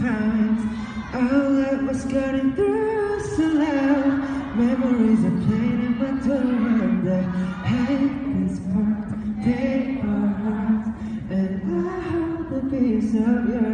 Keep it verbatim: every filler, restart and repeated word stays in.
times. All that was cutting through so loud. Memories are playing in my door, and the hate is pumped, take our hearts, and I hold the piece of your